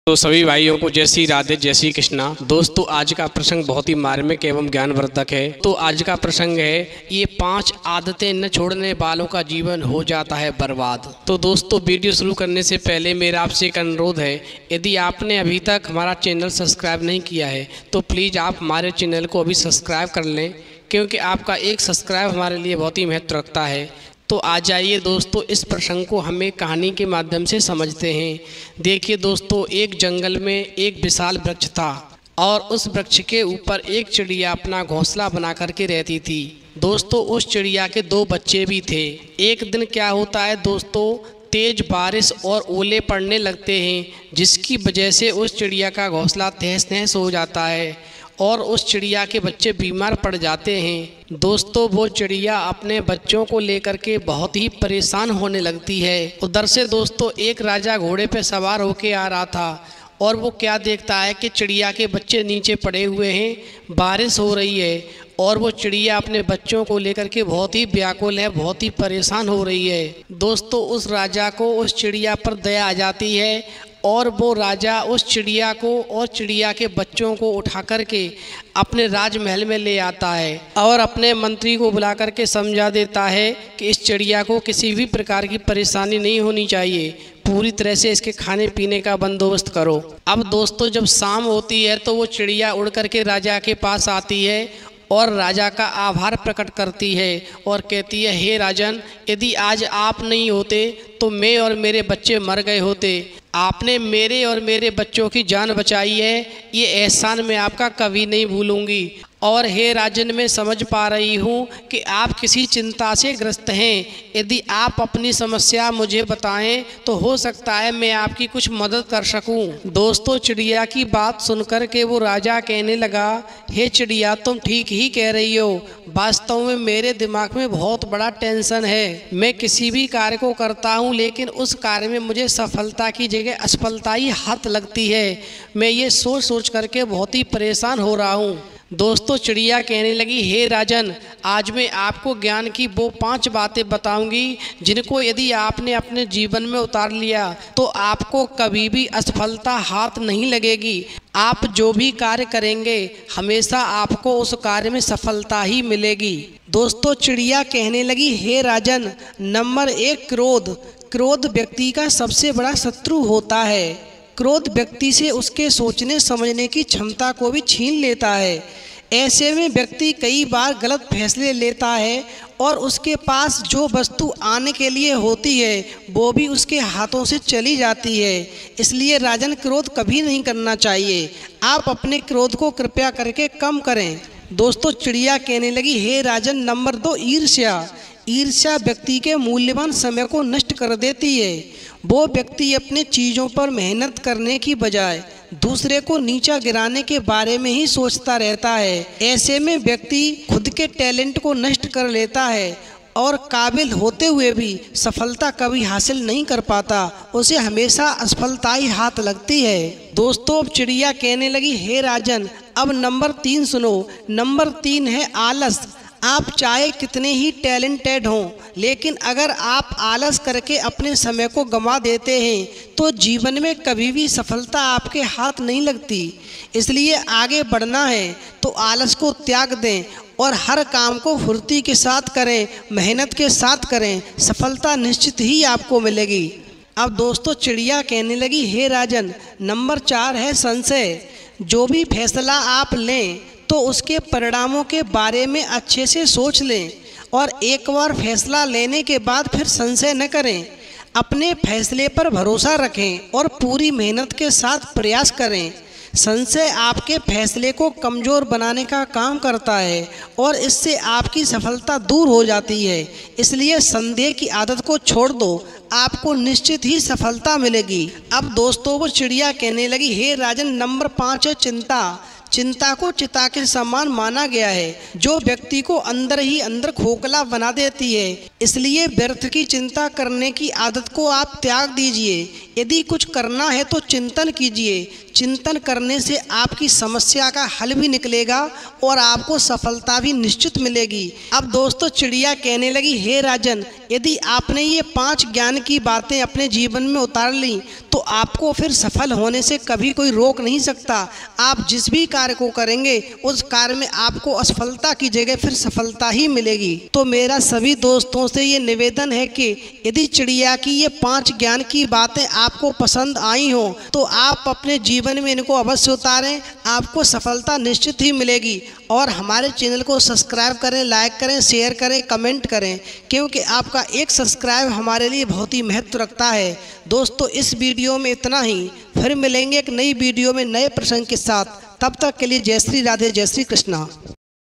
तो सभी भाइयों को जय श्री राधे जय श्री कृष्णा। दोस्तों आज का प्रसंग बहुत ही मार्मिक एवं ज्ञानवर्धक है। तो आज का प्रसंग है ये 5 आदतें न छोड़ने वालों का जीवन हो जाता है बर्बाद। तो दोस्तों वीडियो शुरू करने से पहले मेरा आपसे एक अनुरोध है, यदि आपने अभी तक हमारा चैनल सब्सक्राइब नहीं किया है तो प्लीज़ आप हमारे चैनल को अभी सब्सक्राइब कर लें, क्योंकि आपका एक सब्सक्राइब हमारे लिए बहुत ही महत्व रखता है। तो आ जाइए दोस्तों, इस प्रसंग को हमें कहानी के माध्यम से समझते हैं। देखिए दोस्तों, एक जंगल में एक विशाल वृक्ष था और उस वृक्ष के ऊपर एक चिड़िया अपना घोंसला बना करके रहती थी। दोस्तों उस चिड़िया के 2 बच्चे भी थे। एक दिन क्या होता है दोस्तों, तेज बारिश और ओले पड़ने लगते हैं, जिसकी वजह से उस चिड़िया का घोंसला तहस नहस हो जाता है और उस चिड़िया के बच्चे बीमार पड़ जाते हैं। दोस्तों वो चिड़िया अपने बच्चों को लेकर के बहुत ही परेशान होने लगती है। उधर से दोस्तों एक राजा घोड़े पे सवार होके आ रहा था और वो क्या देखता है कि चिड़िया के बच्चे नीचे पड़े हुए हैं, बारिश हो रही है और वो चिड़िया अपने बच्चों को लेकर के बहुत ही व्याकुल है, बहुत ही परेशान हो रही है। दोस्तों उस राजा को उस चिड़िया पर दया आ जाती है और वो राजा उस चिड़िया को और चिड़िया के बच्चों को उठा करके अपने राजमहल में ले आता है और अपने मंत्री को बुला करके समझा देता है कि इस चिड़िया को किसी भी प्रकार की परेशानी नहीं होनी चाहिए, पूरी तरह से इसके खाने पीने का बंदोबस्त करो। अब दोस्तों जब शाम होती है तो वो चिड़िया उड़ करके राजा के पास आती है और राजा का आभार प्रकट करती है और कहती है, हे राजन, यदि आज आप नहीं होते तो मैं और मेरे बच्चे मर गए होते। आपने मेरे और मेरे बच्चों की जान बचाई है, ये एहसान मैं आपका कभी नहीं भूलूंगी। और हे राजन, मैं समझ पा रही हूँ कि आप किसी चिंता से ग्रस्त हैं। यदि आप अपनी समस्या मुझे बताएं तो हो सकता है मैं आपकी कुछ मदद कर सकूं। दोस्तों चिड़िया की बात सुनकर के वो राजा कहने लगा, हे चिड़िया, तुम ठीक ही कह रही हो। वास्तव में मेरे दिमाग में बहुत बड़ा टेंशन है। मैं किसी भी कार्य को करता हूँ लेकिन उस कार्य में मुझे सफलता की जगह असफलता ही हाथ लगती है। मैं ये सोच सोच करके बहुत ही परेशान हो रहा हूँ। दोस्तों चिड़िया कहने लगी, हे राजन, आज मैं आपको ज्ञान की वो 5 बातें बताऊंगी जिनको यदि आपने अपने जीवन में उतार लिया तो आपको कभी भी असफलता हाथ नहीं लगेगी। आप जो भी कार्य करेंगे हमेशा आपको उस कार्य में सफलता ही मिलेगी। दोस्तों चिड़िया कहने लगी, हे राजन, नंबर 1 क्रोध। क्रोध व्यक्ति का सबसे बड़ा शत्रु होता है। क्रोध व्यक्ति से उसके सोचने समझने की क्षमता को भी छीन लेता है। ऐसे में व्यक्ति कई बार गलत फैसले लेता है और उसके पास जो वस्तु आने के लिए होती है वो भी उसके हाथों से चली जाती है। इसलिए राजन, क्रोध कभी नहीं करना चाहिए। आप अपने क्रोध को कृपया करके कम करें। दोस्तों चिड़िया कहने लगी, हे राजन, नंबर 2 ईर्ष्या। ईर्ष्या व्यक्ति के मूल्यवान समय को नष्ट कर देती है। वो व्यक्ति अपने चीज़ों पर मेहनत करने की बजाय दूसरे को नीचा गिराने के बारे में ही सोचता रहता है। ऐसे में व्यक्ति खुद के टैलेंट को नष्ट कर लेता है और काबिल होते हुए भी सफलता कभी हासिल नहीं कर पाता। उसे हमेशा असफलता ही हाथ लगती है। दोस्तों अब चिड़िया कहने लगी, हे राजन, अब नंबर 3 सुनो। नंबर 3 है आलस। आप चाहे कितने ही टैलेंटेड हों लेकिन अगर आप आलस करके अपने समय को गंवा देते हैं तो जीवन में कभी भी सफलता आपके हाथ नहीं लगती। इसलिए आगे बढ़ना है तो आलस को त्याग दें और हर काम को फुर्ती के साथ करें, मेहनत के साथ करें। सफलता निश्चित ही आपको मिलेगी। अब दोस्तों चिड़िया कहने लगी, हे राजन, नंबर 4 है संशय। जो भी फैसला आप लें तो उसके परिणामों के बारे में अच्छे से सोच लें और एक बार फैसला लेने के बाद फिर संशय न करें। अपने फैसले पर भरोसा रखें और पूरी मेहनत के साथ प्रयास करें। संशय आपके फैसले को कमज़ोर बनाने का काम करता है और इससे आपकी सफलता दूर हो जाती है। इसलिए संदेह की आदत को छोड़ दो, आपको निश्चित ही सफलता मिलेगी। अब दोस्तों वो चिड़िया कहने लगी, हे राजन, नंबर 5 है चिंता। चिंता को चिता के समान माना गया है, जो व्यक्ति को अंदर ही अंदर खोखला बना देती है। इसलिए व्यर्थ की चिंता करने की आदत को आप त्याग दीजिए। यदि कुछ करना है तो चिंतन कीजिए। चिंतन करने से आपकी समस्या का हल भी निकलेगा और आपको सफलता भी निश्चित मिलेगी। अब दोस्तों चिड़िया कहने लगी, हे राजन, यदि आपने ये 5 ज्ञान की बातें अपने जीवन में उतार ली तो आपको फिर सफल होने से कभी कोई रोक नहीं सकता। आप जिस भी कार्य को करेंगे उस कार्य में आपको असफलता की जगह फिर सफलता ही मिलेगी। तो मेरा सभी दोस्तों से ये निवेदन है कि यदि चिड़िया की ये 5 ज्ञान की बातें आपको पसंद आई हो तो आप अपने जीवन में इनको अवश्य उतारें, आपको सफलता निश्चित ही मिलेगी। और हमारे चैनल को सब्सक्राइब करें, लाइक करें, शेयर करें, कमेंट करें, क्योंकि आपका एक सब्सक्राइब हमारे लिए बहुत ही महत्व रखता है। दोस्तों इस वीडियो में इतना ही, फिर मिलेंगे एक नई वीडियो में नए प्रसंग के साथ। तब तक के लिए जय श्री राधे, जय श्री कृष्णा।